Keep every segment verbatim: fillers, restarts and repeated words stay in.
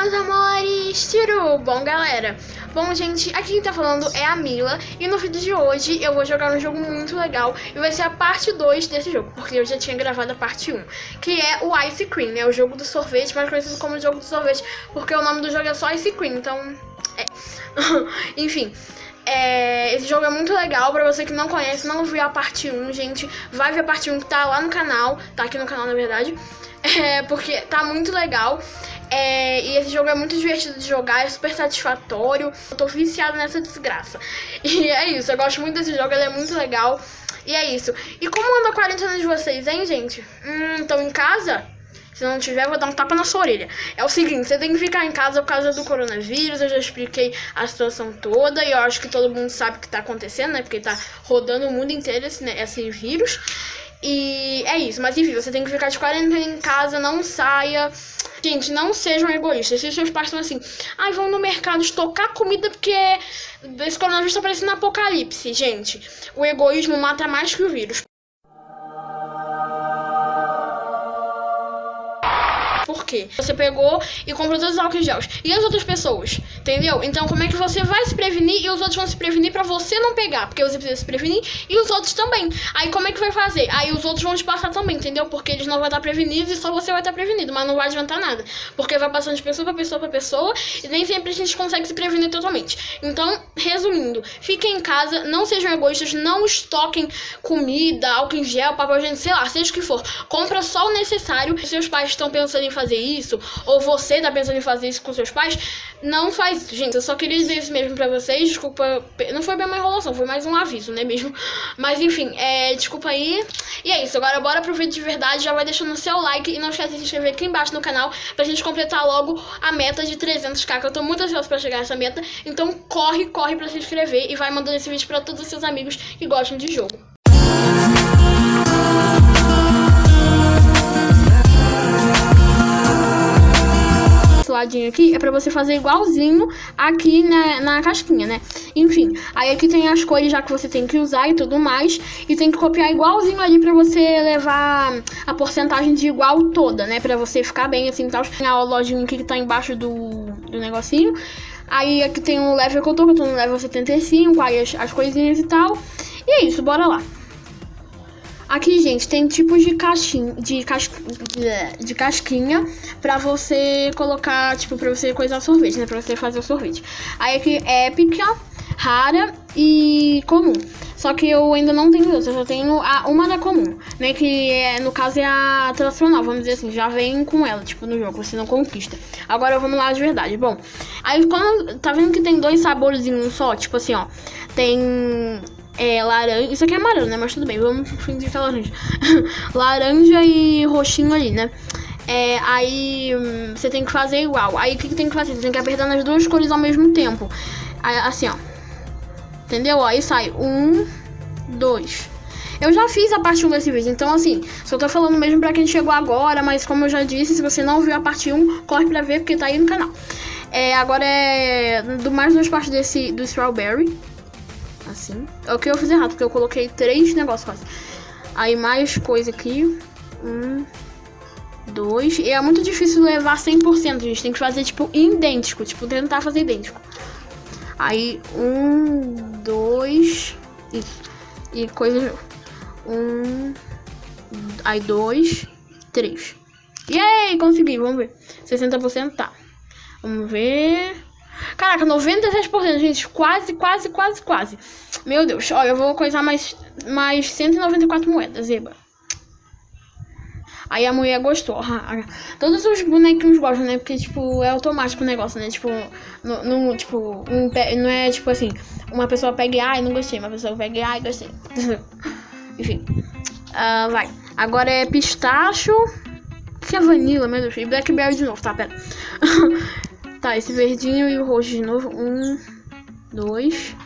meus amores, tudo bom, galera? Bom, gente, aqui quem tá falando é a Mila. E no vídeo de hoje eu vou jogar um jogo muito legal. E vai ser a parte dois desse jogo, porque eu já tinha gravado a parte um, que é o Ice Cream, né? O jogo do sorvete, mais conhecido como jogo do sorvete, porque o nome do jogo é só Ice Cream, então... é. Enfim... É, esse jogo é muito legal. Pra você que não conhece, não viu a parte um, gente, vai ver a parte um que tá lá no canal. Tá aqui no canal, na verdade, é, porque tá muito legal. É, e esse jogo é muito divertido de jogar, é super satisfatório. Eu tô viciada nessa desgraça. E é isso, eu gosto muito desse jogo, ele é muito legal. E é isso. E como anda a quarentena de vocês, hein, gente? Hum, estão em casa? Se não tiver, eu vou dar um tapa na sua orelha. É o seguinte, você tem que ficar em casa por causa do coronavírus. Eu já expliquei a situação toda e eu acho que todo mundo sabe o que tá acontecendo, né? Porque tá rodando o mundo inteiro esse, né, esse vírus. E é isso, mas enfim, você tem que ficar de quarentena em casa, não saia. Gente, não sejam egoístas. Se seus pais estão assim, ai, vão no mercado estocar comida porque esse coronavírus tá parecendo um apocalipse. Gente, o egoísmo mata mais que o vírus. Por quê? Você pegou e comprou todos os álcool gels. E as outras pessoas? Entendeu? Então como é que você vai se prevenir e os outros vão se prevenir pra você não pegar? Porque você precisa se prevenir e os outros também. Aí como é que vai fazer? Aí os outros vão te passar também, entendeu? Porque eles não vão estar prevenidos e só você vai estar prevenido. Mas não vai adiantar nada. Porque vai passando de pessoa pra pessoa pra pessoa e nem sempre a gente consegue se prevenir totalmente. Então, resumindo, fiquem em casa, não sejam egoístas, não estoquem comida, álcool em gel, papel higiênico, sei lá, seja o que for. Compra só o necessário. Se seus pais estão pensando em fazer isso, ou você tá pensando em fazer isso com seus pais, não faz isso, gente. Eu só queria dizer isso mesmo pra vocês. Desculpa, não foi bem uma enrolação, foi mais um aviso, né mesmo? Mas enfim, é, desculpa aí. E é isso, agora bora pro vídeo de verdade. Já vai deixando o seu like e não esquece de se inscrever aqui embaixo no canal pra gente completar logo a meta de trezentos k, que eu tô muito ansiosa pra chegar a essa meta. Então corre, corre pra se inscrever e vai mandando esse vídeo pra todos os seus amigos que gostam de jogo. Ladinho aqui é pra você fazer igualzinho aqui na, na casquinha, né? Enfim, aí aqui tem as cores já que você tem que usar e tudo mais. E tem que copiar igualzinho ali pra você levar a porcentagem de igual toda, né? Pra você ficar bem assim e tal. Tem a lojinha aqui que tá embaixo do, do negocinho. Aí aqui tem o level que eu tô, que eu tô no level setenta e cinco. Aí as, as coisinhas e tal. E é isso, bora lá. Aqui, gente, tem tipos de caixinha, de, cas... de casquinha pra você colocar, tipo, pra você coisar sorvete, né? Pra você fazer o sorvete. Aí aqui, épica, rara e comum. Só que eu ainda não tenho outra, eu só tenho a, uma da comum, né? Que é, no caso é a tradicional, vamos dizer assim, já vem com ela, tipo, no jogo, você não conquista. Agora vamos lá de verdade. Bom, aí quando tá vendo que tem dois sabores em um só, tipo assim, ó, tem... É, laranja, isso aqui é amarelo, né, mas tudo bem, vamos fingir que é laranja. Laranja e roxinho ali, né. É, aí hum, você tem que fazer igual. Aí o que, que tem que fazer? Você tem que apertar nas duas cores ao mesmo tempo. Aí, assim, ó. Entendeu? Aí sai um, dois. Eu já fiz a parte um desse vídeo, então assim, só tô falando mesmo pra quem chegou agora. Mas como eu já disse, se você não viu a parte um, corre pra ver, porque tá aí no canal. É, agora é do mais duas partes desse, do strawberry. Assim, é o que eu fiz errado, porque eu coloquei três negócios quase. Aí mais coisa aqui. Um, dois. E é muito difícil levar cem por cento, gente. Tem que fazer, tipo, idêntico. Tipo, tentar fazer idêntico. Aí, um, dois. Isso. E coisa. Um. Aí, dois. Três. Yay! Consegui, vamos ver. sessenta por cento tá. Vamos ver. Caraca, noventa e sete por cento, gente. Quase, quase, quase, quase. Meu Deus. Olha, eu vou coisar mais, mais cento e noventa e quatro moedas, eba. Aí a mulher gostou. Todos os bonequinhos gostam, né? Porque, tipo, é automático o negócio, né? Tipo, no, no, tipo um, não é, tipo assim, uma pessoa pega e, ai, não gostei. Uma pessoa pega e, ai, gostei. Enfim. Uh, vai. Agora é pistacho. O que é vanilla, meu Deus? E blackberry de novo, tá? Pera. Tá, esse verdinho e o roxo de novo. Um, dois.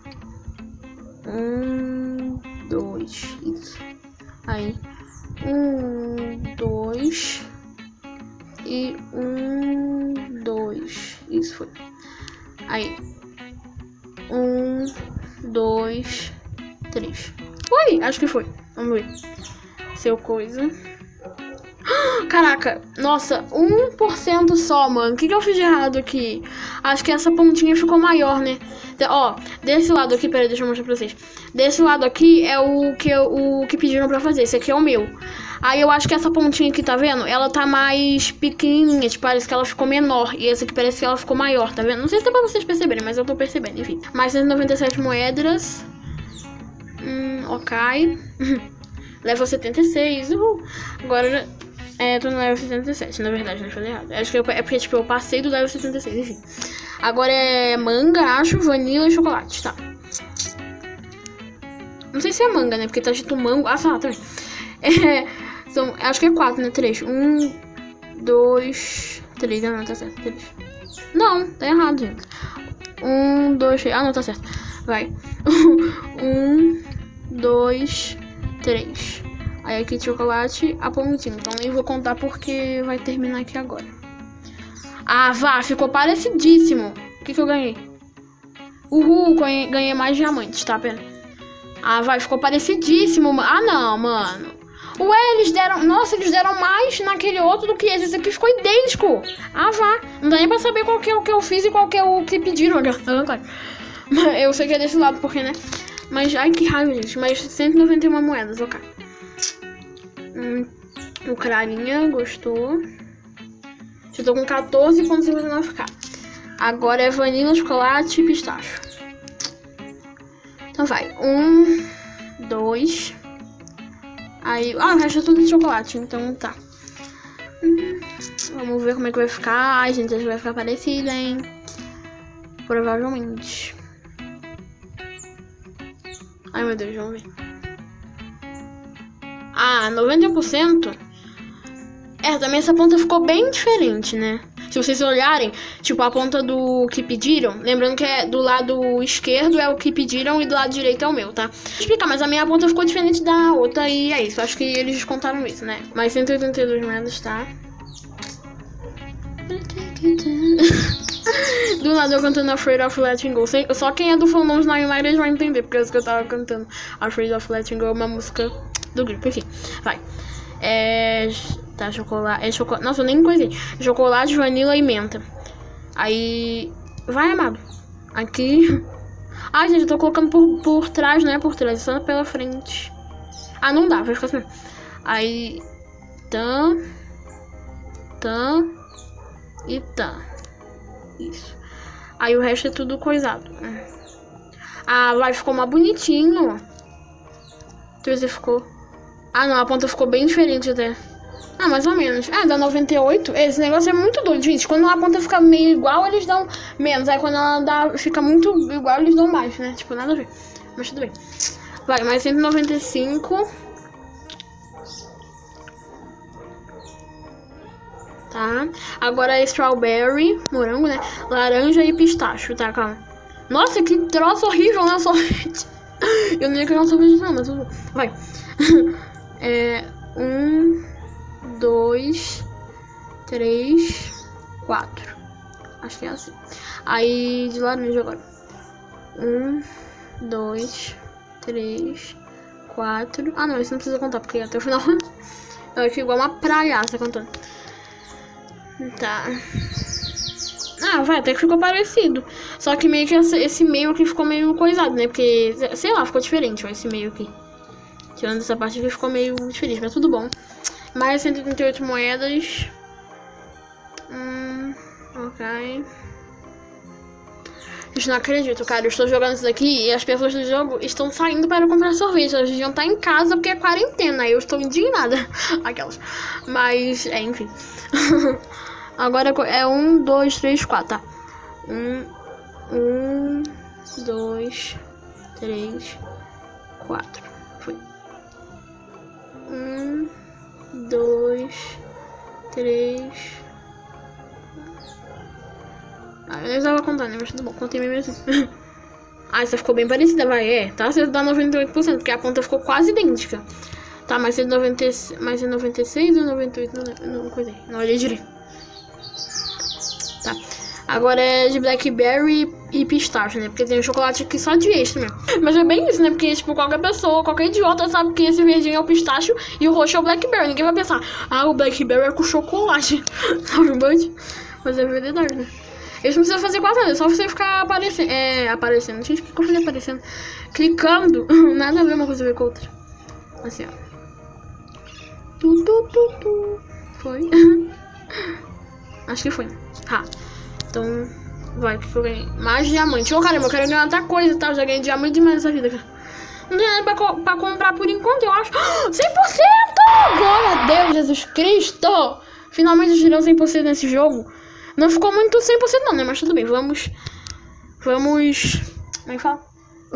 Um, dois. Isso. Aí. Um, dois. E um, dois. Isso foi. Aí. Um, dois, três. Foi! Acho que foi. Vamos ver. Seu coisa. Caraca, nossa, um por cento só, mano. O que, que eu fiz de errado aqui? Acho que essa pontinha ficou maior, né? Ó, desse lado aqui, peraí, deixa eu mostrar pra vocês. Desse lado aqui é o que, eu, o que pediram pra fazer. Esse aqui é o meu. Aí eu acho que essa pontinha aqui, tá vendo? Ela tá mais pequenininha, tipo, parece que ela ficou menor. E essa aqui parece que ela ficou maior, tá vendo? Não sei se dá pra vocês perceberem, mas eu tô percebendo, enfim. Mais cento e noventa e sete moedas. Hum, ok. Level setenta e seis, uhul. Agora, é, tô no level setenta e sete, na verdade, não falei errado. Acho que eu, é porque, tipo, eu passei do level setenta e seis, enfim. Agora é manga, acho, vanila e chocolate, tá. Não sei se é manga, né, porque tá escrito mango. Ah, tá, também. É, são, acho que é quatro, né, três. Um, dois, três, não, não, tá certo, três. Não, tá errado, gente. Um, dois, três, ah, não, tá certo. Vai. Um, dois, três. Aí aqui chocolate, a pontinha. Então nem vou contar porque vai terminar aqui agora. Ah, vá, ficou parecidíssimo. O que que eu ganhei? Uhul, ganhei, ganhei mais diamantes, tá? Pera. Ah, vai, ficou parecidíssimo. Ah, não, mano. Ué, eles deram... Nossa, eles deram mais naquele outro do que esse. Esse aqui ficou idêntico. Ah, vá. Não dá nem pra saber qual que é o que eu fiz e qual que é o que pediram. Eu sei que é desse lado, porque, né? Mas, ai, que raiva, gente. Mas cento e noventa e uma moedas, ok. Hum, o Clarinha gostou. Eu tô com quatorze ponto cinquenta e nove k. Agora é vanila, chocolate e pistache. Então vai. Um, dois. Aí. Ah, o resto é tudo de chocolate. Então tá. Hum, vamos ver como é que vai ficar. Ai, gente, acho que vai ficar parecido, hein? Provavelmente. Ai, meu Deus, vamos ver. Ah, noventa e um por cento. É, também essa ponta ficou bem diferente, né? Se vocês olharem, tipo, a ponta do que pediram, lembrando que é do lado esquerdo é o que pediram e do lado direito é o meu, tá? Vou explicar, mas a minha ponta ficou diferente da outra e é isso. Acho que eles descontaram isso, né? Mais cento e oitenta e duas moedas, tá? Do nada eu cantando Afraid of Letting Go. Só quem é do Fandom de Nine Lives vai entender, porque é isso que eu tava cantando. Afraid of Letting Go é uma música do grupo, enfim. Vai. É... Tá, chocolate... É chocolate... Nossa, eu nem coisei. Chocolate, vanila e menta. Aí... Vai, amado. Aqui... Ai, gente, eu tô colocando por, por trás, não é por trás, é só pela frente. Ah, não dá, vai ficar assim. Aí... Tã... Tã... E tã. Isso. Aí o resto é tudo coisado. Ah, vai, ficou mais bonitinho. Deixa eu ver se ficou. Ah, não, a ponta ficou bem diferente até. Ah, mais ou menos. Ah, dá noventa e oito. Esse negócio é muito doido, gente. Quando a ponta fica meio igual, eles dão menos. Aí quando ela dá, fica muito igual, eles dão mais, né? Tipo, nada a ver. Mas tudo bem. Vai, mais cento e noventa e cinco. Tá. Agora é strawberry, morango, né? Laranja e pistache, tá? Calma. Nossa, que troço horrível, né? Sorvete. Eu nem ia querer um sorvete não, mas tudo bem. Vai. É... Um... Dois... Três... Quatro. Acho que é assim. Aí, de laranja agora. Um... Dois... Três... Quatro... Ah, não, isso não precisa contar, porque até o final... Eu acho igual uma praiaça contando. Tá. Ah, vai, até que ficou parecido. Só que meio que esse meio aqui ficou meio coisado, né? Porque, sei lá, ficou diferente, ó, esse meio aqui. Tirando essa parte aqui, ficou meio diferente, mas tudo bom. Mais cento e trinta e oito moedas. Hum, ok. Gente, não acredito, cara. Eu estou jogando isso daqui e as pessoas do jogo estão saindo para comprar sorvete. Elas deviam estar em casa porque é quarentena. Eu estou indignada. Aquelas. Mas, é, enfim. Agora é um, dois, três, quatro, tá? Um, um, dois, três, quatro. Foi. Um, dois, três. Ah, eu nem estava contando, né? Mas tudo bom, contei mesmo assim. Ah, essa ficou bem parecida, vai, é. Tá, você dá noventa e oito por cento, porque a ponta ficou quase idêntica. Tá, mas é noventa, mais é noventa e seis ou noventa e oito? Não, não coisei, não olhei direito. Tá, Agora é de blackberry e pistache, né? Porque tem um chocolate aqui só de extra mesmo. Mas é bem isso, né? Porque, tipo, qualquer pessoa, qualquer idiota sabe que esse verdinho é o pistache e o roxo é o blackberry. Ninguém vai pensar, ah, o blackberry é com chocolate. Mas é verdade, né? Eles não precisam fazer quase nada, é só você ficar aparecendo. É, aparecendo. Gente, o que eu falei aparecendo? Clicando. Nada a ver uma coisa a ver com outra. Assim, ó. Tu, tu, tu, tu. Foi? Acho que foi. Tá. Então, vai, que eu ganhei. Mais diamante. Ô, caramba, eu quero ganhar outra coisa, tá? Eu já ganhei diamante demais nessa vida, cara. Não tem nada pra, co pra comprar por enquanto, eu acho. cem por cento! Glória a Deus, Jesus Cristo! Finalmente eu tirei cem por cento nesse jogo. Não ficou muito cem por cento não, né? Mas tudo bem, vamos... Vamos... Como é que fala?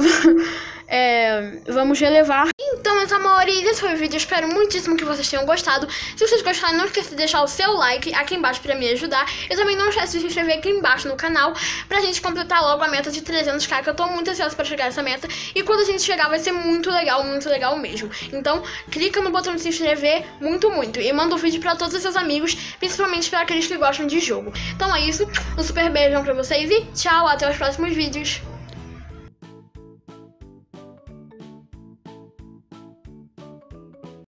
É, vamos relevar. Então, meus amores, esse foi o vídeo. Eu espero muitíssimo que vocês tenham gostado. Se vocês gostaram, não esqueça de deixar o seu like aqui embaixo pra me ajudar. E também não esqueça de se inscrever aqui embaixo no canal pra gente completar logo a meta de trezentos k, que eu tô muito ansiosa pra chegar nessa meta. E quando a gente chegar vai ser muito legal, muito legal mesmo. Então, clica no botão de se inscrever muito, muito. E manda o vídeo pra todos os seus amigos, principalmente pra aqueles que gostam de jogo. Então é isso, um super beijão pra vocês e tchau, até os próximos vídeos.